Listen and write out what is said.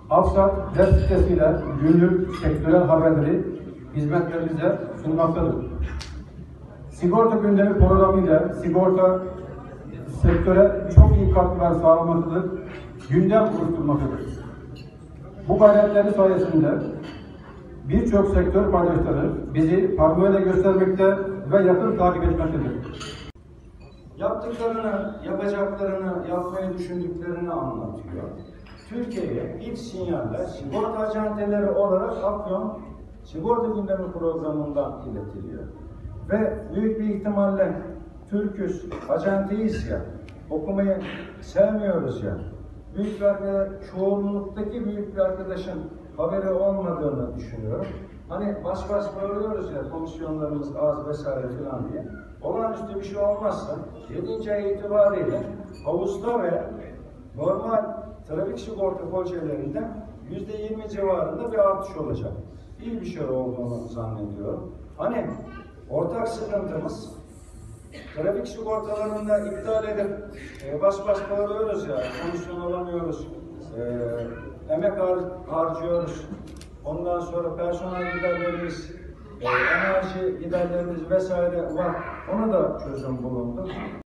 Afsat web sitesiyle günlük sektörel haberleri hizmetlerimize sunmaktadır. Sigorta gündemi programıyla sigorta sektöre çok iyi katkılar sağlamaktadır, gündem oluşturmaktadır. Bu gayretleri sayesinde birçok sektör paydaşları bizi parmağıyla göstermekte ve yakın takip etmektedir. Yaptıklarını, yapacaklarını, yapmayı düşündüklerini anlatıyor. Türkiye'ye ilk sinyaller sigorta acenteleri olarak Afyon Sigorta Gündemi programından iletiliyor. Ve büyük bir ihtimalle Türküz, acenteyiz ya, okumayı sevmiyoruz ya, büyük bir çoğunluktaki büyük bir arkadaşın haberi olmadığını düşünüyorum. Hani bas bağırıyoruz ya, komisyonlarımız az vesaire filan diye. Olağanüstü bir şey olmazsa 7. ay itibariyle havuzda ve normal trafik sigorta poliçelerinde %20 civarında bir artış olacak. İyi bir şey olduğunu zannediyorum. Hani ortak sıkıntımız trafik sigortalarında iptal edip bas bağırıyoruz ya, komisyon alamıyoruz, emek harcıyoruz. Ondan sonra personel giderlerimiz, enerji giderlerimiz vesaire var. Ona da çözüm bulundu.